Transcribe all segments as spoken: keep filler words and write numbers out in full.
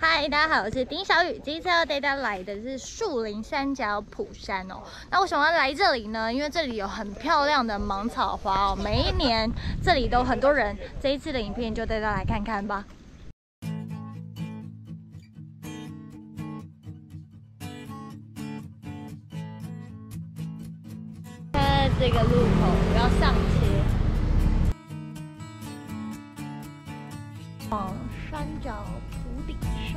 嗨，大家好，我是丁小雨。这一次要带大家来的是树林三角埔山哦。那为什么要来这里呢？因为这里有很漂亮的芒草花哦，每一年这里都很多人。这一次的影片就带大家来看看吧。在这个路口，我要上切，往山脚埔顶山。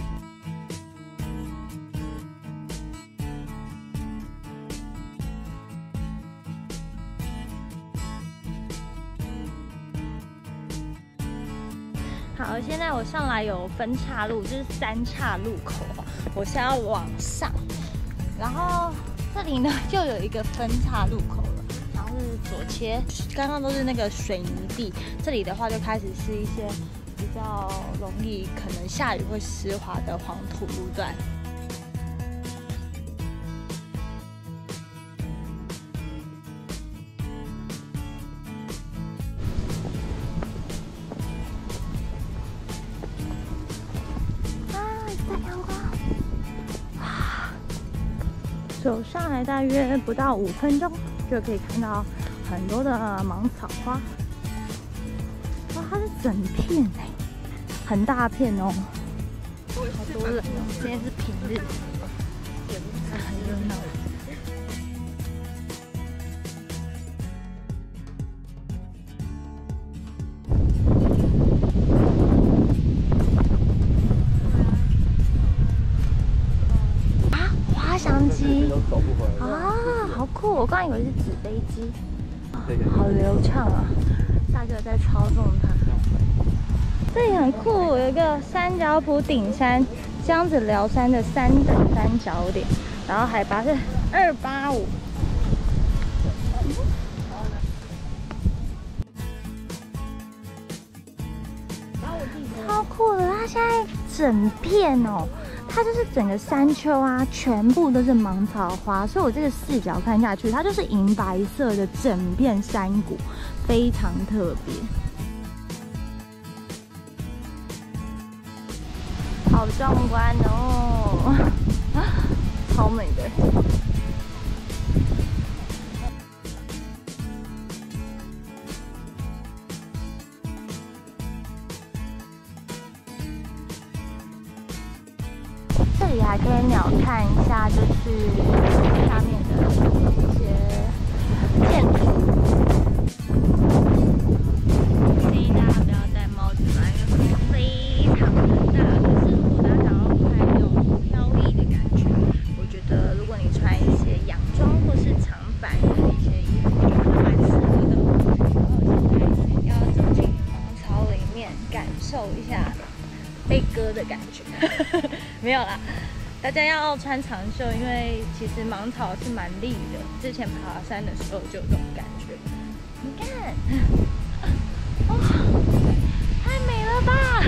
好，现在我上来有分岔路，就是三岔路口，我现在要往上，然后这里呢就有一个分岔路口了，然后是左切，刚刚都是那个水泥地，这里的话就开始是一些比较容易可能下雨会湿滑的黄土路段。走上来大约不到五分钟，就可以看到很多的芒草花。哇，它是整片哎，很大片哦，好多人哦。今天是平日，很热闹。啊，好酷！我刚以为是纸飞机，好流畅啊！大哥在操纵它，这里很酷，有一个三角埔顶山江子寮山的三等三角点，然后海拔是二八五。超酷的，它现在整片哦。它就是整个山丘啊，全部都是芒草花，所以我这个视角看下去，它就是银白色的整片山谷，非常特别，好壮观哦，超美的。这里还可以鸟看一下，就是下面的一些建筑。建议大家不要戴帽子吧，因为风非常的大。可是如果大家想要拍那种飘逸的感觉，我觉得如果你穿一些洋装或是长版的一些衣服，我觉得蛮适合的。然后现在要走进芒草里面，感受一下被割的感觉。没有啦，大家要穿长袖，因为其实芒草是蛮利的。之前爬山的时候就有这种感觉。你看，哇、哦，太美了吧！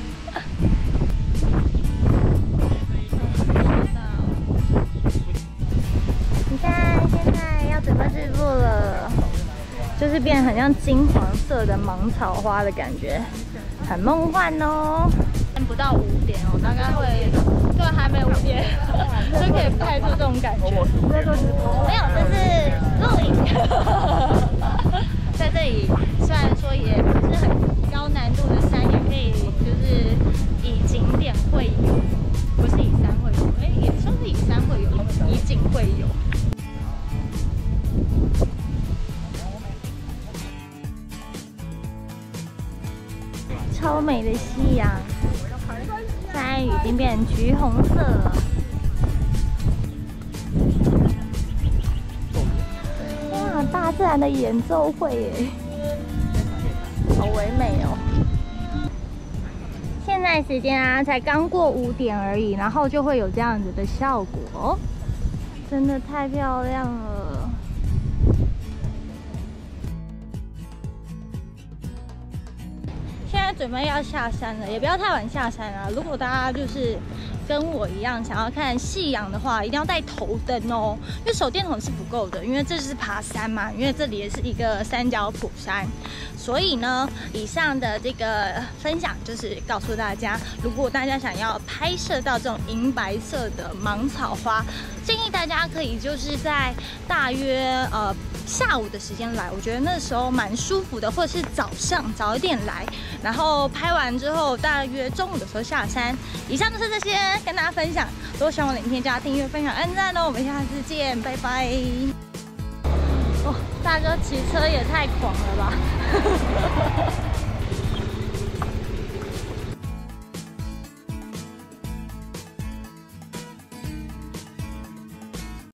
你看，现在要准备日落了，就是变得很像金黄色的芒草花的感觉，很梦幻哦。不到五点哦，大概会，对，还没五点，就可以拍出这种感觉。没有，这是录影。在这里，虽然说也不是很高难度的山，也可以就是以景点会友，不是以山会友，哎，也算是以山会友，以景会友。超美的夕阳。现在已经变成橘红色了，哇！大自然的演奏会耶，好唯美哦。现在时间啊，才刚过五点而已，然后就会有这样子的效果，真的太漂亮了。现在在准备要下山了，也不要太晚下山啊。如果大家就是跟我一样想要看夕阳的话，一定要带头灯哦，因为手电筒是不够的，因为这是爬山嘛，因为这里也是一个三角埔山，所以呢，以上的这个分享就是告诉大家，如果大家想要拍摄到这种银白色的芒草花，建议大家可以就是在大约呃下午的时间来，我觉得那时候蛮舒服的，或者是早上早一点来，然后拍完之后大约中午的时候下山。以上就是这些跟大家分享，如果喜欢我的影片，记得订阅、分享、按赞哦。我们下次见，拜拜。哦，大哥骑车也太狂了吧！